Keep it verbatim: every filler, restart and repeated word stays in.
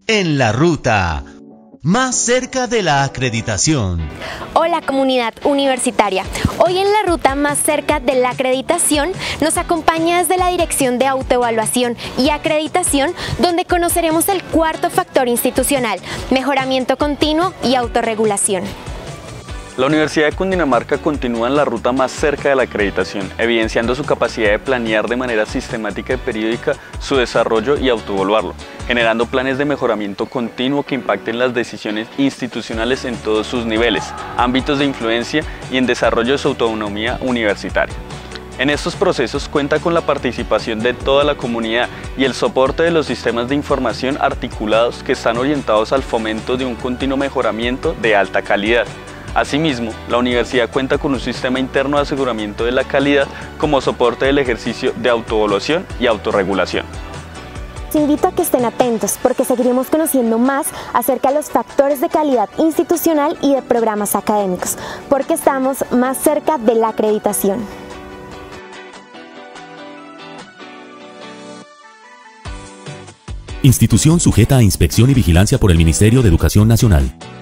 En la ruta, más cerca de la acreditación. Hola comunidad universitaria, hoy en la ruta más cerca de la acreditación nos acompaña desde la Dirección de Autoevaluación y Acreditación, donde conoceremos el cuarto factor institucional, mejoramiento continuo y autorregulación. La Universidad de Cundinamarca continúa en la ruta más cerca de la acreditación, evidenciando su capacidad de planear de manera sistemática y periódica su desarrollo y autoevaluarlo, generando planes de mejoramiento continuo que impacten las decisiones institucionales en todos sus niveles, ámbitos de influencia y en desarrollo de su autonomía universitaria. En estos procesos cuenta con la participación de toda la comunidad y el soporte de los sistemas de información articulados que están orientados al fomento de un continuo mejoramiento de alta calidad. Asimismo, la universidad cuenta con un sistema interno de aseguramiento de la calidad como soporte del ejercicio de autoevaluación y autorregulación. Los invito a que estén atentos porque seguiremos conociendo más acerca de los factores de calidad institucional y de programas académicos, porque estamos más cerca de la acreditación. Institución sujeta a inspección y vigilancia por el Ministerio de Educación Nacional.